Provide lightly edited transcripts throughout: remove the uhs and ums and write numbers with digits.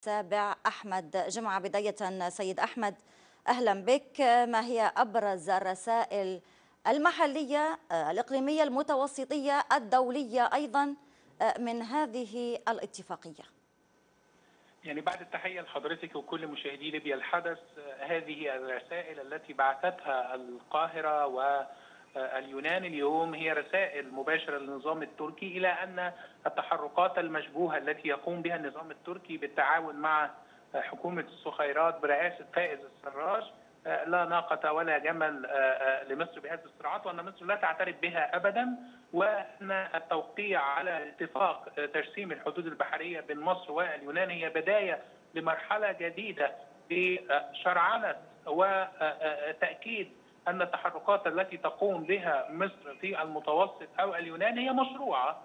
السابع أحمد جمعة. بداية سيد أحمد، أهلا بك. ما هي أبرز الرسائل المحلية الإقليمية المتوسطية الدولية أيضا من هذه الاتفاقية؟ يعني بعد التحية لحضرتك وكل مشاهدي ليبيا الحدث، هذه الرسائل التي بعثتها القاهرة واليونان اليوم هي رسائل مباشرة للنظام التركي إلى أن التحركات المشبوهة التي يقوم بها النظام التركي بالتعاون مع حكومة الصخيرات برئاسة فائز السراج لا ناقة ولا جمل لمصر بهذه الصراعات، وأن مصر لا تعترف بها أبدا، وأن التوقيع على اتفاق ترسيم الحدود البحرية بين مصر واليونان هي بداية لمرحلة جديدة لشرعنة وتأكيد أن التحركات التي تقوم بها مصر في المتوسط أو اليونان هي مشروعة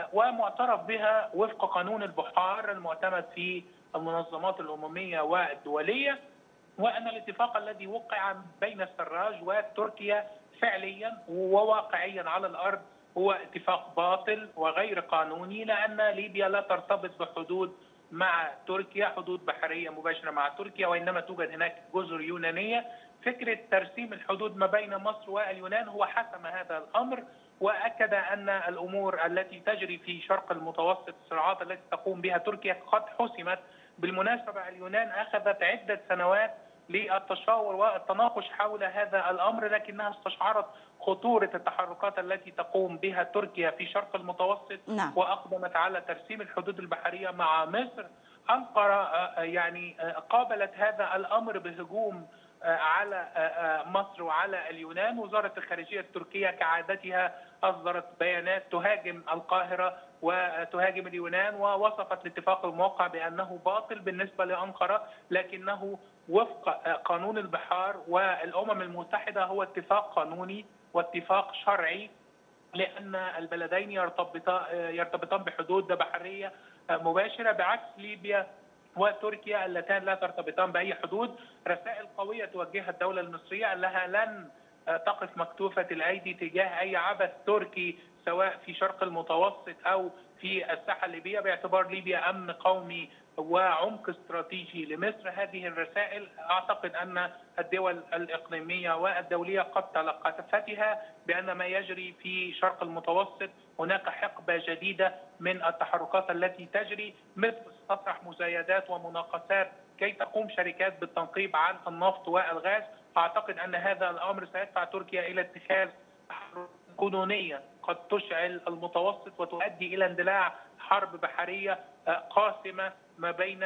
ومعترف بها وفق قانون البحار المعتمد في المنظمات الأممية والدولية، وأن الاتفاق الذي وقع بين السراج وتركيا فعليا وواقعيا على الأرض هو اتفاق باطل وغير قانوني، لأن ليبيا لا ترتبط بحدود مع تركيا، حدود بحرية مباشرة مع تركيا، وإنما توجد هناك جزر يونانية. فكرة ترسيم الحدود ما بين مصر واليونان هو حسم هذا الأمر، وأكد أن الأمور التي تجري في شرق المتوسط، الصراعات التي تقوم بها تركيا قد حسمت. بالمناسبة اليونان أخذت عدة سنوات للتشاور والتناقش حول هذا الأمر، لكنها استشعرت خطورة التحركات التي تقوم بها تركيا في شرق المتوسط وأقدمت على ترسيم الحدود البحرية مع مصر. أنقرة يعني قابلت هذا الأمر بهجوم على مصر وعلى اليونان. وزارة الخارجية التركية كعادتها أصدرت بيانات تهاجم القاهرة وتهاجم اليونان، ووصفت الاتفاق الموقع بأنه باطل بالنسبة لأنقرة، لكنه وفق قانون البحار والأمم المتحدة هو اتفاق قانوني واتفاق شرعي، لأن البلدين يرتبطان بحدود بحرية مباشرة، بعكس ليبيا وتركيا اللتان لا ترتبطان بأي حدود. رسائل قوية توجهها الدولة المصرية أنها لن تقف مكتوفة الأيدي تجاه أي عبث تركي سواء في شرق المتوسط أو في الساحة الليبية، باعتبار ليبيا أمن قومي وعمق استراتيجي لمصر. هذه الرسائل أعتقد أن الدول الإقليمية والدولية قد تلقتها بأن ما يجري في شرق المتوسط هناك حقبة جديدة من التحركات التي تجري. مصر تطرح مزايدات ومناقصات كي تقوم شركات بالتنقيب عن النفط والغاز. أعتقد أن هذا الأمر سيدفع تركيا إلى اتخاذ تحركات قانونية قد تشعل المتوسط وتؤدي إلى اندلاع حرب بحرية قاسمة ما بين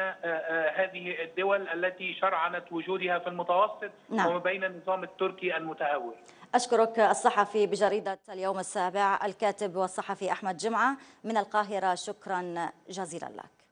هذه الدول التي شرعنت وجودها في المتوسط وما بين النظام التركي المتهور. أشكرك الصحفي بجريدة اليوم السابع الكاتب والصحفي أحمد جمعة من القاهرة، شكرا جزيلا لك.